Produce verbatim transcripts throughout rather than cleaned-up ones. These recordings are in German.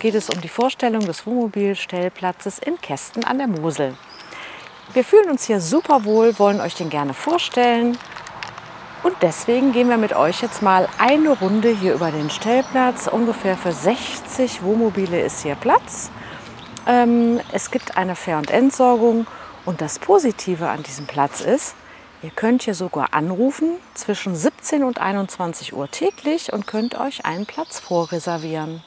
geht es um die Vorstellung des Wohnmobilstellplatzes in Kästen an der Mosel. Wir fühlen uns hier super wohl, wollen euch den gerne vorstellen. Und deswegen gehen wir mit euch jetzt mal eine Runde hier über den Stellplatz. Ungefähr für sechzig Wohnmobile ist hier Platz. Ähm, es gibt eine Fähr- und Entsorgung. Und das Positive an diesem Platz ist, ihr könnt hier sogar anrufen zwischen siebzehn und einundzwanzig Uhr täglich und könnt euch einen Platz vorreservieren.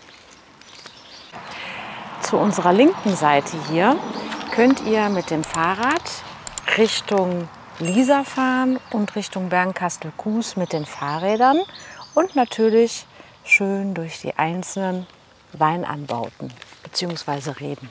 Zu unserer linken Seite hier könnt ihr mit dem Fahrrad Richtung Liesa fahren und Richtung Bernkastel-Kues mit den Fahrrädern und natürlich schön durch die einzelnen Weinanbauten bzw. Reben.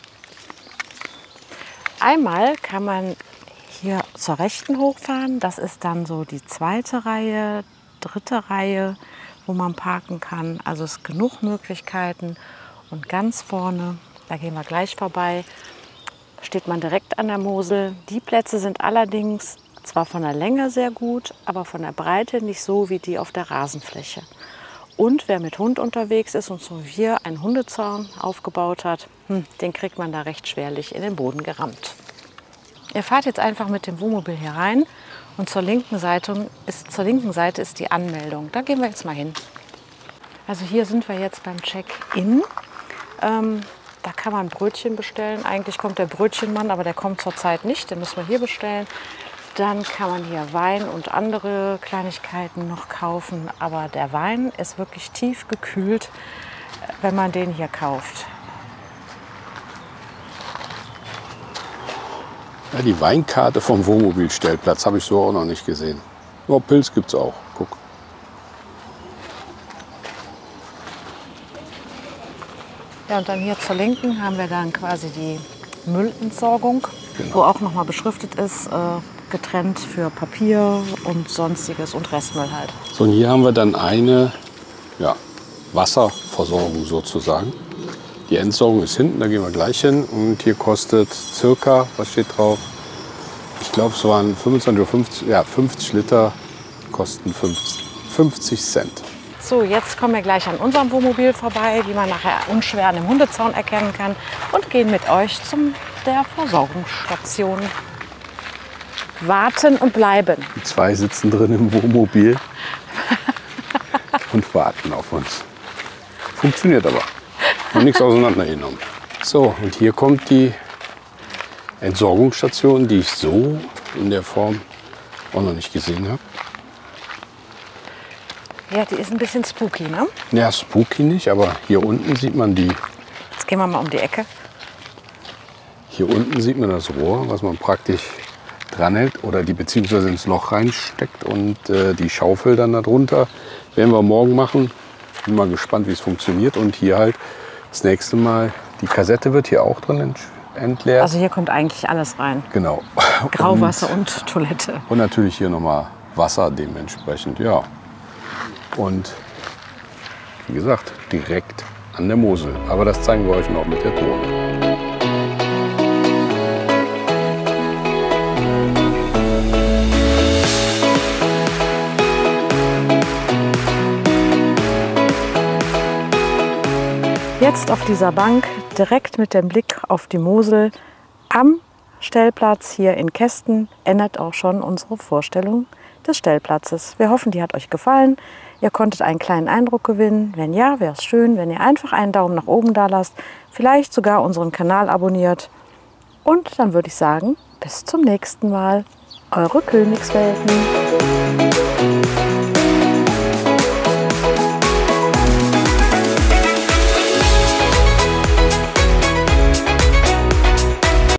Einmal kann man hier zur Rechten hochfahren, das ist dann so die zweite Reihe, dritte Reihe, wo man parken kann. Also es ist genug Möglichkeiten. Und ganz vorne, da gehen wir gleich vorbei, steht man direkt an der Mosel. Die Plätze sind allerdings zwar von der Länge sehr gut, aber von der Breite nicht so wie die auf der Rasenfläche. Und wer mit Hund unterwegs ist und so wie hier einen Hundezaun aufgebaut hat, hm, den kriegt man da recht schwerlich in den Boden gerammt. Ihr fahrt jetzt einfach mit dem Wohnmobil hier rein und zur linken Seite ist, zur linken Seite ist die Anmeldung. Da gehen wir jetzt mal hin. Also hier sind wir jetzt beim Check-in. Ähm, Da kann man Brötchen bestellen. Eigentlich kommt der Brötchenmann, aber der kommt zurzeit nicht. Den müssen wir hier bestellen. Dann kann man hier Wein und andere Kleinigkeiten noch kaufen. Aber der Wein ist wirklich tief gekühlt, wenn man den hier kauft. Ja, die Weinkarte vom Wohnmobilstellplatz habe ich so auch noch nicht gesehen. Nur Pilz gibt es auch. Guck. Ja, und dann hier zur Linken haben wir dann quasi die Müllentsorgung, genau, wo auch noch mal beschriftet ist, äh, getrennt für Papier und Sonstiges und Restmüll halt. So, und hier haben wir dann eine ja, Wasserversorgung sozusagen. Die Entsorgung ist hinten, da gehen wir gleich hin. Und hier kostet circa, was steht drauf? Ich glaube, es waren fünfundzwanzig oder fünfzig, ja, fünfzig Liter, kosten fünfzig Cent. So, jetzt kommen wir gleich an unserem Wohnmobil vorbei, die man nachher unschwer an dem Hundezaun erkennen kann, und gehen mit euch zum der Versorgungsstation. Warten und bleiben. Die zwei sitzen drin im Wohnmobil und warten auf uns. Funktioniert aber. Noch nichts auseinandergenommen. So, und hier kommt die Entsorgungsstation, die ich so in der Form auch noch nicht gesehen habe. Ja, die ist ein bisschen spooky, ne? Ja, spooky nicht, aber hier unten sieht man die. Jetzt gehen wir mal um die Ecke. Hier unten sieht man das Rohr, was man praktisch dranhält oder die beziehungsweise ins Loch reinsteckt und äh, die Schaufel dann darunter. Werden wir morgen machen. Bin mal gespannt, wie es funktioniert. Und hier halt das nächste Mal, die Kassette wird hier auch drin entleert. Also hier kommt eigentlich alles rein. Genau. Grauwasser und, und Toilette. Und natürlich hier nochmal Wasser dementsprechend, ja. Und wie gesagt, direkt an der Mosel. Aber das zeigen wir euch noch mit der Drohne. Jetzt auf dieser Bank, direkt mit dem Blick auf die Mosel, am Stellplatz hier in Kästen, endet auch schon unsere Vorstellung des Stellplatzes. Wir hoffen, die hat euch gefallen. Ihr konntet einen kleinen Eindruck gewinnen. Wenn ja, wäre es schön, wenn ihr einfach einen Daumen nach oben da lasst, vielleicht sogar unseren Kanal abonniert. Und dann würde ich sagen, bis zum nächsten Mal. Eure Königswelten.